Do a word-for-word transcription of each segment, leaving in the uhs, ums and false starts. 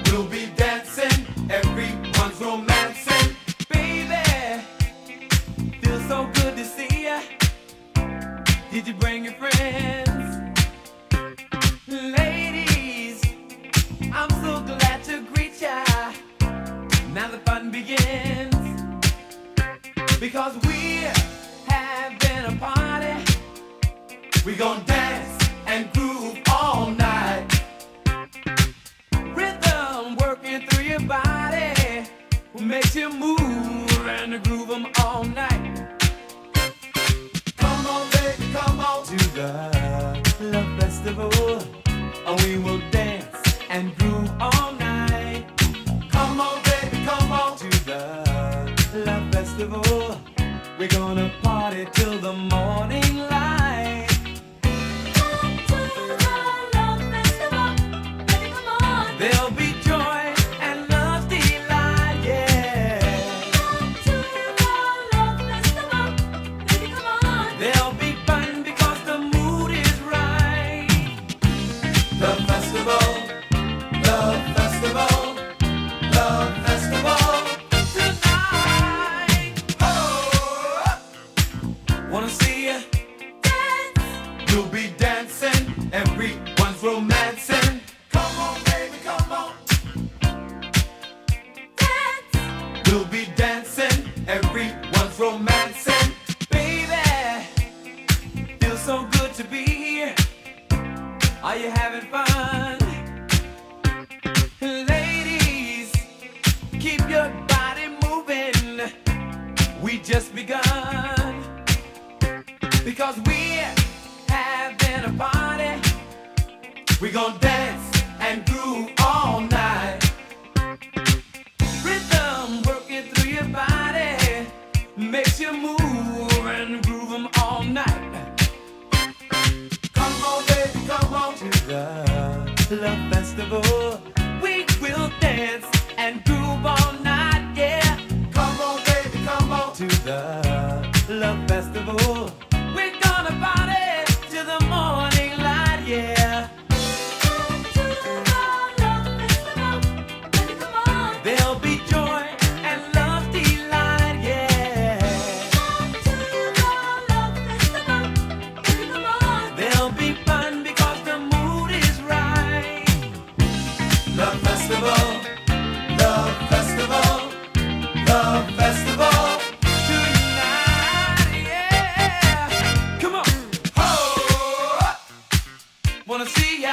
We'll be dancing, everyone's romancing. Baby, feels so good to see ya. Did you bring your friends? Ladies, I'm so glad to greet ya. Now the fun begins, because we have been a party. We gon' dance and groove all night. Rhythm working through your body makes you move and groove 'em all night. Come on, baby, come on To the Love Festival, and we will dance and groove all night. Come on, baby, come on To the Love Festival, we're gonna party till the morning light. Come to the Love Festival, baby, come on. There'll be joy and love's delight, yeah. Come to the Love Festival, baby, come on. There'll be fun because the mood is right. Love Festival, Love Festival, Love Festival. Tonight, Oh, wanna see ya Dance, you'll be dancing, everyone's romancing. Come on, baby, come on. dance, We'll be dancing, everyone's romancing. baby. Feels so good to be here. Are you having fun? Ladies, keep your body moving. We just begun, because we have been a party. We gon' dance and groove all night. Rhythm working through your body makes you move and groove 'em all night. Come on, baby, come on. To the Love Festival, we will dance and groove all night, yeah. Come on, baby, come on. To the Love Festival, we're gonna party till the morning light, yeah. come to the Love Festival, baby, come on. There'll be joy and love's delight, yeah. Come to the Love Festival, baby, come on. There'll be fun because the mood is right. Love Festival, Love Festival, Love Festival. Tonight, yeah. Come on, Oh, wanna see ya.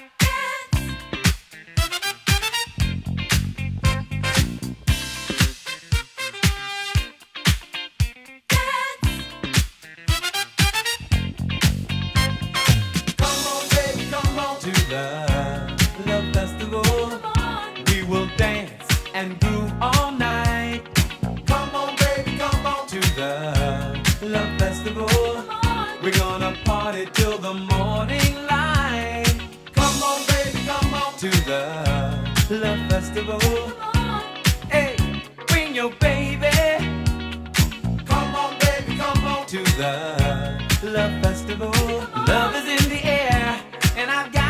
come on, baby, come on. To the Love Festival, we will dance and groove all night. Come on, baby, come on. To the Love Festival, we're gonna party till the morning light. Come on, baby, come on. To the Love Festival, hey, bring your baby. Come on, baby, come on. To the Love Festival, love is in the air, and I've got